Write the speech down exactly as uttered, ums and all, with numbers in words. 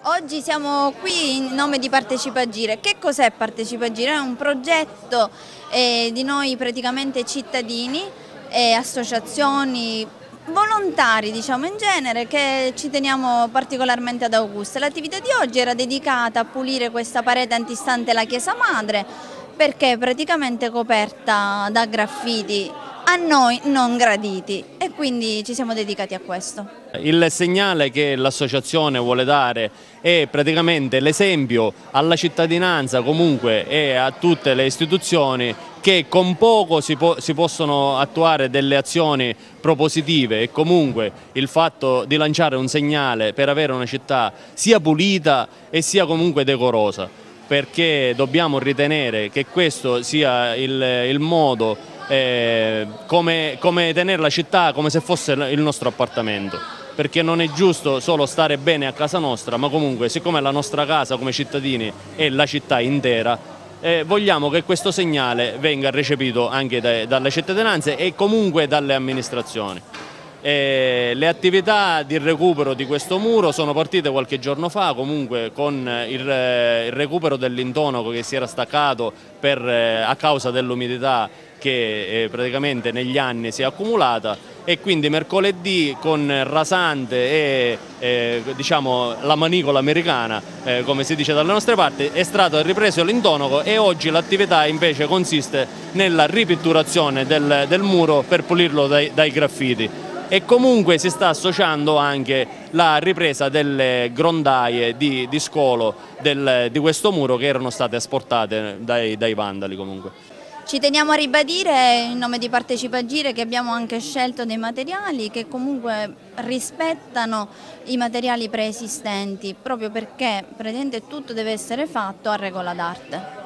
Oggi siamo qui in nome di Partecipa Agire. Che cos'è Partecipa Agire? È un progetto eh, di noi praticamente cittadini, e associazioni, volontari diciamo in genere, che ci teniamo particolarmente ad Augusta. L'attività di oggi era dedicata a pulire questa parete antistante la chiesa madre, perché è praticamente coperta da graffiti a noi non graditi, e quindi ci siamo dedicati a questo. Il segnale che l'associazione vuole dare è praticamente l'esempio alla cittadinanza comunque e a tutte le istituzioni che con poco si, po si possono attuare delle azioni propositive, e comunque il fatto di lanciare un segnale per avere una città sia pulita e sia comunque decorosa, perché dobbiamo ritenere che questo sia il, il modo Eh, come, come tenere la città come se fosse il nostro appartamento, perché non è giusto solo stare bene a casa nostra, ma comunque siccome la nostra casa come cittadini è la città intera, eh, vogliamo che questo segnale venga recepito anche da, dalle cittadinanze e comunque dalle amministrazioni. E le attività di recupero di questo muro sono partite qualche giorno fa, comunque con il, il recupero dell'intonaco che si era staccato per, a causa dell'umidità che eh, praticamente negli anni si è accumulata, e quindi mercoledì con rasante e eh, diciamo la manicola americana, eh, come si dice dalle nostre parti, è stato ripreso l'intonaco, e oggi l'attività invece consiste nella ripitturazione del, del muro per pulirlo dai, dai graffiti. E comunque si sta associando anche la ripresa delle grondaie di, di scolo del, di questo muro che erano state asportate dai, dai vandali comunque. Ci teniamo a ribadire in nome di Partecipa Agire che abbiamo anche scelto dei materiali che comunque rispettano i materiali preesistenti, proprio perché praticamente tutto deve essere fatto a regola d'arte.